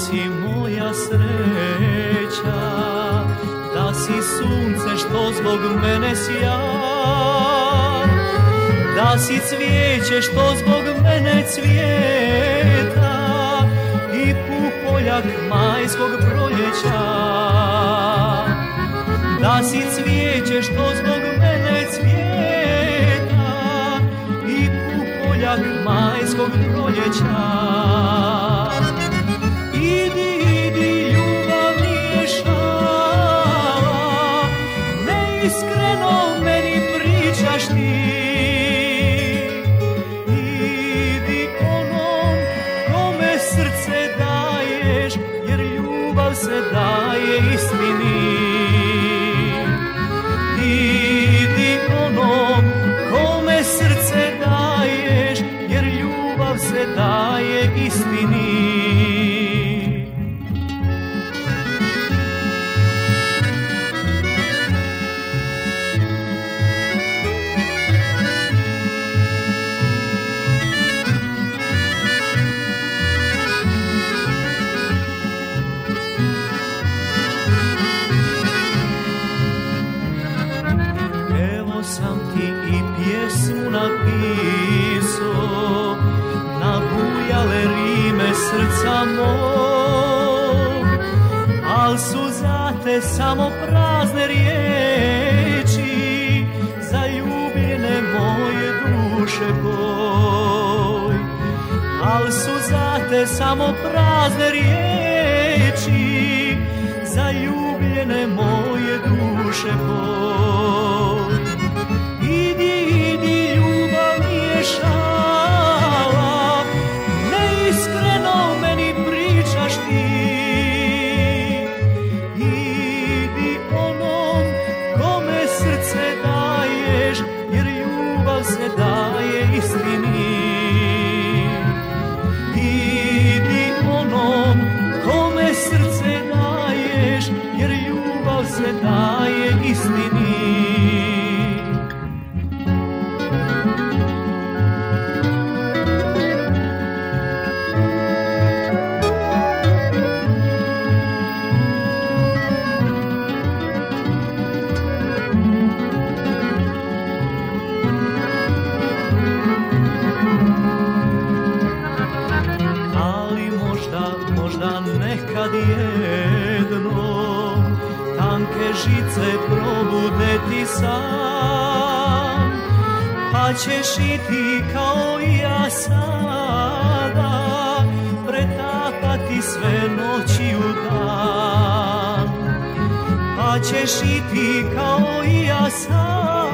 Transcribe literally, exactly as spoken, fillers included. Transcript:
si moja sreća, da si sunce što zbog mene sja, da si cvijeće što zbog mene cvijeta i pupoljak majskog proljeća. Da si cvijeće što zbog mene cvijeta i pupoljak majskog proljeća. Idi, idi, ljubav nije šala, neiskreno meni pričaš ti. Idi onom kome srce daješ, jer ljubav se daje istini. Idi onom kome srce daješ, jer ljubav se daje istini. Sam ti i pjesmu napisao, nabujale rime srca mog, al su za te samo prazne riječi, zaljubljene moje duše boj. Al su za te samo prazne riječi, zaljubljene moje duše boj. Idi, idi, ljubav nije šala, neiskreno meni pričaš ti. Idi onom kome srce daješ, jer ljubav se daje istini. Idi onom kome srce daješ, jer ljubav se daje istini. Možda nekad jednom tanke žice probude ti sam, pa ćeš i ti kao i ja sada pretapati sve noći u dan. Pa ćeš i ti kao i ja sada